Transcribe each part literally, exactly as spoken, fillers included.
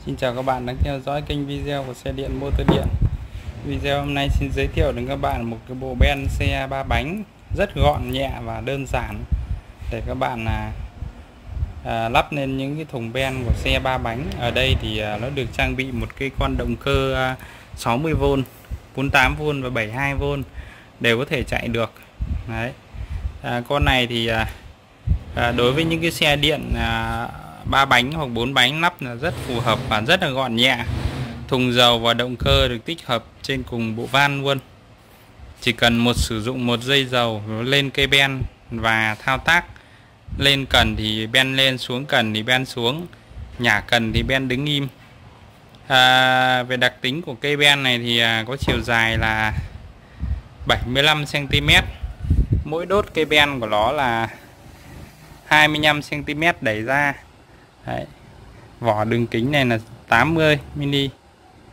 Xin chào các bạn đang theo dõi kênh video của xe điện Motor Điện. Video hôm nay xin giới thiệu đến các bạn một cái bộ ben xe ba bánh rất gọn nhẹ và đơn giản để các bạn là à, lắp lên những cái thùng ben của xe ba bánh. Ở đây thì à, nó được trang bị một cái con động cơ à, sáu mươi vôn, bốn mươi tám vôn và bảy mươi hai vôn đều có thể chạy được. Đấy. À, con này thì à, à, đối với những cái xe điện à, ba bánh hoặc bốn bánh lắp là rất phù hợp và rất là gọn nhẹ. Thùng dầu và động cơ được tích hợp trên cùng bộ van luôn. Chỉ cần một sử dụng một dây dầu lên cây ben và thao tác. Lên cần thì ben lên, xuống cần thì ben xuống, nhả cần thì ben đứng im. À, về đặc tính của cây ben này thì à, có chiều dài là bảy mươi lăm xăng ti mét. Mỗi đốt cây ben của nó là hai mươi lăm xăng ti mét đẩy ra. Đấy. Vỏ đường kính này là tám mươi mi li mét.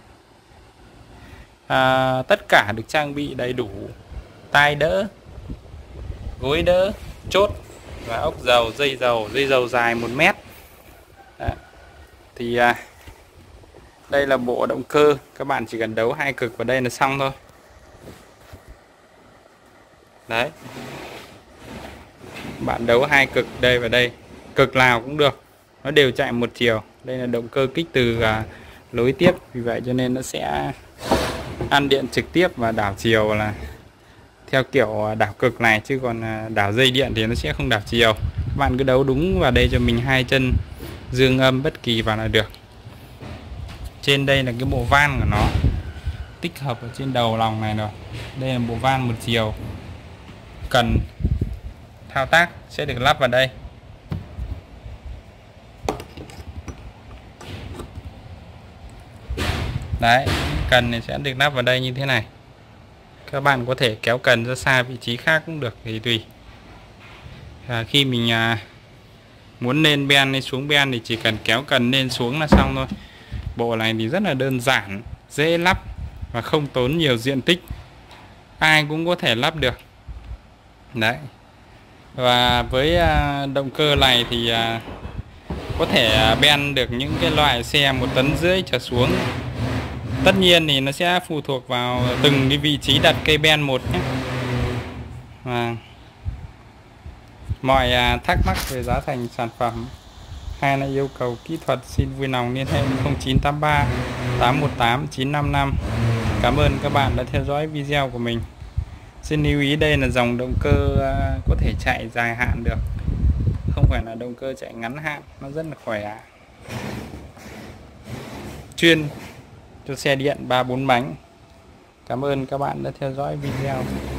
À, tất cả được trang bị đầy đủ tai đỡ, gối đỡ, chốt và ốc dầu, dây dầu, dây dầu dài một mét. Đấy. Thì à, đây là bộ động cơ, các bạn chỉ cần đấu hai cực vào đây là xong thôi. Đấy. Bạn đấu hai cực đây và đây, cực nào cũng được, nó đều chạy một chiều. Đây là động cơ kích từ à, nối tiếp, vì vậy cho nên nó sẽ ăn điện trực tiếp và đảo chiều là theo kiểu đảo cực này, chứ còn đảo dây điện thì nó sẽ không đảo chiều. Các bạn cứ đấu đúng vào đây cho mình hai chân dương âm bất kỳ vào là được. Trên đây là cái bộ van của nó tích hợp ở trên đầu lòng này rồi. Đây là bộ van một chiều, cần thao tác sẽ được lắp vào đây. Đấy, cần này sẽ được lắp vào đây như thế này. Các bạn có thể kéo cần ra xa vị trí khác cũng được, thì tùy. À, khi mình à, muốn lên ben hay xuống ben thì chỉ cần kéo cần lên xuống là xong thôi. Bộ này thì rất là đơn giản, dễ lắp và không tốn nhiều diện tích, ai cũng có thể lắp được. Đấy. Và với à, động cơ này thì à, có thể ben được những cái loại xe một tấn rưỡi trở xuống. Tất nhiên thì nó sẽ phụ thuộc vào từng cái vị trí đặt cây ben một nhé. Và mọi thắc mắc về giá thành sản phẩm hay là yêu cầu kỹ thuật xin vui lòng liên hệ không chín tám ba tám một tám chín năm năm. Cảm ơn các bạn đã theo dõi video của mình. Xin lưu ý đây là dòng động cơ có thể chạy dài hạn được, không phải là động cơ chạy ngắn hạn, nó rất là khỏe, chuyên cho xe điện ba bốn bánh. Cảm ơn các bạn đã theo dõi video.